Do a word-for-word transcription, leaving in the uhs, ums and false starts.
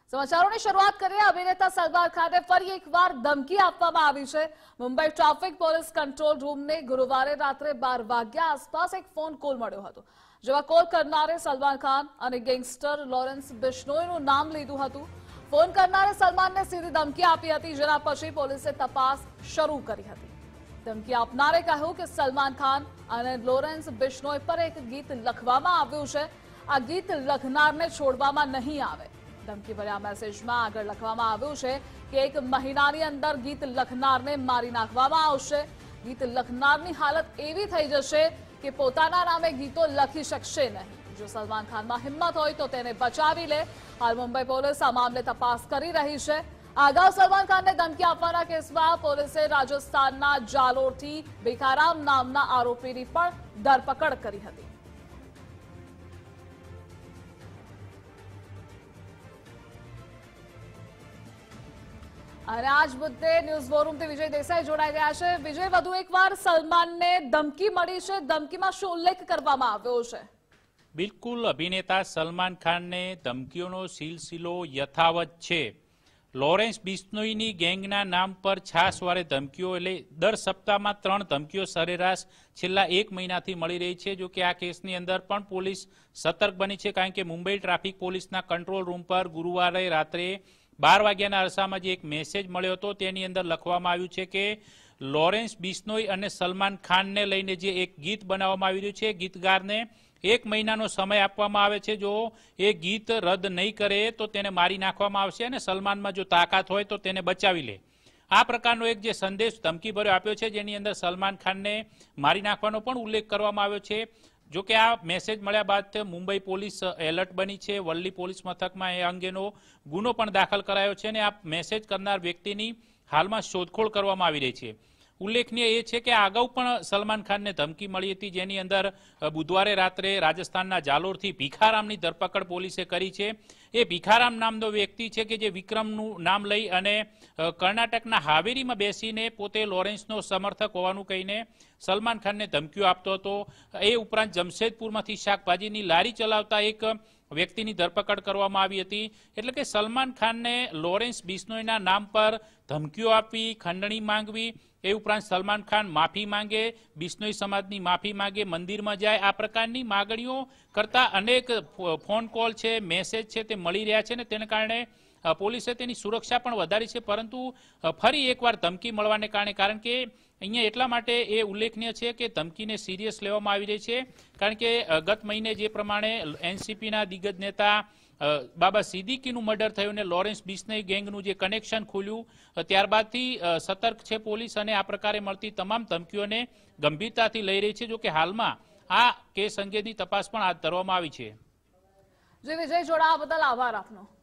સમાચારોની શરૂઆત કરીએ। અભિનેતા સલમાન ખાનને ફરી એકવાર ધમકી આપવામાં આવી છે। મુંબઈ ટ્રાફિક પોલીસ કંટ્રોલ રૂમને ગુરુવારે રાત્રે બાર વાગ્યા આસપાસ એક ફોન કોલ મળ્યો હતો, જેમાં કોલ કરનારે સલમાન ખાન અને ગેંગસ્ટર લોરેન્સ બિશ્નોઈનું નામ લીધું હતું। ફોન કરનારે સલમાનને સીધી ધમકી આપી હતી, જેના પછી પોલીસે તપાસ શરૂ કરી હતી। ધમકી આપનારે કહ્યું કે સલમાન ખાન અને લોરેન્સ બિશ્નોઈ પર એક ગીત લખવામાં આવ્યું છે, આ ગીત લખનારને છોડવામાં નહીં આવે। ધમકી ભર્યા મેસેજમાં આગળ લખવામાં આવ્યું છે કે એક મહિનાની અંદર ગીત લખનારને મારી નાખવામાં આવશે। ગીત લખનારની હાલત એવી થઈ જશે કે પોતાના નામે ગીતો લખી શકશે નહીં। જો સલમાન ખાનમાં હિંમત હોય તો તેને બચાવી લે। હાલ મુંબઈ પોલીસ આ મામલે તપાસ કરી રહી છે। અગાઉ સલમાન ખાનને ધમકી આપવાના કેસમાં પોલીસે રાજસ્થાનના જાલોરથી ભીખારામ નામના આરોપીની પણ ધરપકડ કરી હતી। અને આજ મુદ્દે ન્યૂઝ વોરૂમથી વિજય દેસાઈ જોડાઈ ગયા છે। વિજય, વધુ એકવાર સલમાનને ધમકી મળી છે, ધમકીમાં શું ઉલ્લેખ કરવામાં આવ્યો છે? બિલકુલ, અભિનેતા સલમાન ખાનને ધમકીઓનો સિલસિલો યથાવત છે। લોરેન્સ બિશ્નોઈની ગેંગના નામ પર છાસવારે ધમકીઓ, એટલે દર સપ્તાહમાં ત્રણ ધમકીઓ સરેરાશ છેલ્લા એક મહિનાથી મળી રહી છે। જો કે આ કેસની અંદર પણ પોલીસ સતર્ક બની છે, કારણ કે મુંબઈ ટ્રાફિક પોલીસના કંટ્રોલ રૂમ પર ગુરુવારે રાત્રે બાર વાગ્યાના અરસામાં જે એક મેસેજ મળ્યો હતો, તેની અંદર લખવામાં આવ્યું છે કે લોરેન્સ બિશ્નોઈ અને સલમાન ખાનને લઈને જે એક ગીત બનાવવામાં આવી રહ્યું છે, ગીતગારને એક મહિનાનો સમય આપવામાં આવે છે। જો એ ગીત રદ નહીં કરે તો તેને મારી નાખવામાં આવશે અને સલમાનમાં જો તાકાત હોય તો તેને બચાવી લે। આ પ્રકારનો એક જે સંદેશ ધમકી ભર્યો આપ્યો છે, જેની અંદર સલમાન ખાનને મારી નાખવાનો પણ ઉલ્લેખ કરવામાં આવ્યો છે। જો કે આ મેસેજ મળ્યા બાદ મુંબઈ પોલીસ એલર્ટ બની છે। વલ્લી પોલીસ મથકમાં એ અંગેનો ગુનો પણ દાખલ કરાયો છે અને આ મેસેજ કરનાર વ્યક્તિની હાલમાં શોધખોળ કરવામાં આવી રહી છે। ઉલ્લેખનીય એ છે કે અગાઉ પણ સલમાન ખાનને ધમકી મળી હતી, જેની અંદર બુધવારે રાત્રે રાજસ્થાનના જાલોરથી ભીખારામની ધરપકડ પોલીસે કરી છે। એ ભીખારામ નામનો વ્યક્તિ છે કે જે વિક્રમનું નામ લઈ અને કર્ણાટકના હાવેરીમાં બેસીને પોતે લોરેન્સનો સમર્થક હોવાનું કહીને સલમાન ખાનને ધમકીઓ આપતો હતો। એ ઉપરાંત જમશેદપુરમાંથી શાકભાજીની લારી ચલાવતા એક વ્યક્તિની ધરપકડ કરવામાં આવી હતી। એટલે કે સલમાન ખાનને લોરેન્સ બિશ્નોઈના નામ પર ધમકીઓ આપવી, ખંડણી માંગવી, એ ઉપરાંત સલમાન ખાન માફી માંગે, બિશ્નોઈ સમાજની માફી માંગે, મંદિરમાં જાય, આ પ્રકારની માગણીઓ કરતા અનેક ફોન કોલ છે, મેસેજ છે તે મળી રહ્યા છે ને તેને કારણે પોલીસે તેની સુરક્ષા પણ વધારી છે। પરંતુ ફરી એકવાર ધમકી મળવાને કારણે, કારણ કે અહીંયા એટલા માટે એ ઉલ્લેખનીય છે કે ધમકીને સિરિયસ લેવામાં આવી રહી છે, કારણ કે ગત મહિને જે પ્રમાણે એનસીપીના દિગ્ગજ નેતા બાબા સિદ્દીકીનું મર્ડર થયું અને લોરેન્સ બિશ્નોઈ ગેંગનું જે કનેક્શન ખુલ્યું, ત્યારબાદથી સતર્ક છે પોલીસ અને આ પ્રકારે મળતી તમામ ધમકીઓને ગંભીરતાથી લઈ રહી છે। જો કે હાલમાં આ કેસ અંગેની તપાસ પણ હાથ ધરવામાં આવી છે। જે વિજય જોડાવા બદલ આભાર આપનો।